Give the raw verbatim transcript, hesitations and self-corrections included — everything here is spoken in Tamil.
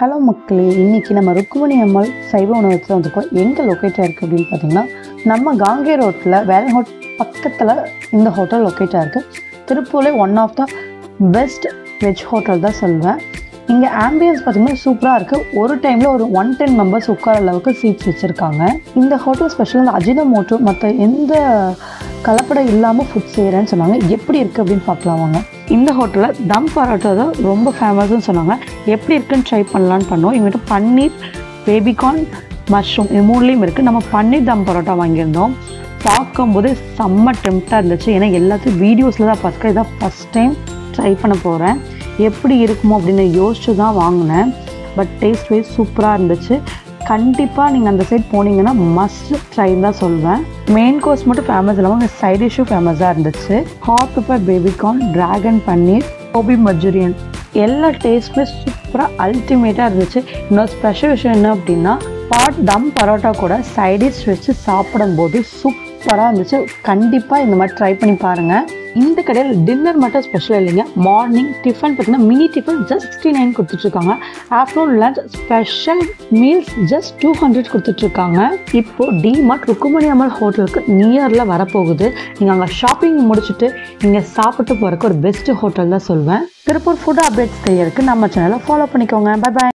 ஹலோ மக்களே, இன்றைக்கி நம்ம ருக்குமணி அம்மாள் சைவ உணவகத்தில் வந்துருக்கோம். எங்கே லொக்கேட்டாக இருக்குது அப்படின்னு பார்த்தீங்கன்னா, நம்ம காங்கே ரோட்டில் வேலை ஹோட் பக்கத்தில் இந்த ஹோட்டல் லொக்கேட்டாக இருக்குது. திருப்பூரில் one of the best veg hotel தான் சொல்வேன். இங்கே ஆம்பியன்ஸ் பார்த்திங்கன்னா சூப்பராக இருக்குது. ஒரு டைமில் ஒரு ஒன் டென் மெம்பர்ஸ் உட்கார அளவுக்கு சீட்ஸ் வச்சுருக்காங்க. இந்த ஹோட்டல் ஸ்பெஷல் இந்த அஜினமோட்டோ மற்ற எந்த கலப்படம் இல்லாமல் ஃபுட் செய்கிறேன்னு சொன்னாங்க. எப்படி இருக்குது அப்படின்னு பார்க்கலாம் வாங்க. இந்த ஹோட்டலில் தம் பரோட்டா தான் ரொம்ப ஃபேமஸ்ன்னு சொன்னாங்க. எப்படி இருக்குன்னு ட்ரை பண்ணலான்னு பண்ணோம். இவங்ககிட்ட பன்னீர், பேபிகார்ன், மஷ்ரூம் இது மூணுலேயும் இருக்குது. நம்ம பன்னீர் தம் பரோட்டா வாங்கியிருந்தோம். பார்க்கும்போது செம்ம டெம்ப்டாக இருந்துச்சு. ஏன்னா எல்லாத்தையும் வீடியோஸில் தான் பார்த்துக்க. இதான் ஃபஸ்ட் டைம் ட்ரை பண்ண போகிறேன். எப்படி இருக்குமோ அப்படின்னு யோசிச்சு தான் வாங்கினேன். பட் டேஸ்ட் வைஸ் சூப்பராக இருந்துச்சு. கண்டிப்பாக நீங்கள் அந்த சைட் போனீங்கன்னா மஸ்ட் ட்ரைன்னு தான் சொல்வேன். மெயின் கோர்ஸ் மட்டும் ஃபேமஸ் இல்லாமல் சைட் டிஷ்ஷும் ஃபேமஸாக இருந்துச்சு. Hot pepper baby corn, dragon paneer, gobi Manchurian எல்லா டேஸ்ட்டுமே சூப்பராக அல்டிமேட்டாக இருந்துச்சு. இன்னொரு ஸ்பெஷல் விஷயம் என்ன அப்படின்னா, பாட் தம் பரோட்டா கூட சைட் டிஷ் வச்சு சாப்பிடும்போது சூப்பராக இருந்துச்சு. கண்டிப்பாக இந்த மாதிரி ட்ரை பண்ணி பாருங்கள். இந்த கடையில் டின்னர் மட்டும் ஸ்பெஷல் இல்லைங்க. மார்னிங் டிஃபன் பார்த்தீங்கன்னா mini tiffin just sixty nine கொடுத்துட்ருக்காங்க. Afternoon lunch special meals just two hundred கொடுத்துட்ருக்காங்க. இப்போது டிமார்ட் ருக்குமணி அம்மாள் ஹோட்டலுக்கு நியரில் வரப்போகுது. நீங்கள் அங்கே ஷாப்பிங் முடிச்சுட்டு நீங்கள் சாப்பிட்டு போகிறக்கு ஒரு பெஸ்ட்டு ஹோட்டல் தான் சொல்வேன். திருப்பூர் ஃபுட் அப்டேட்ஸ் தெரியறதுக்கு நம்ம சேனலை ஃபாலோ பண்ணிக்கோங்க. பை பாய்.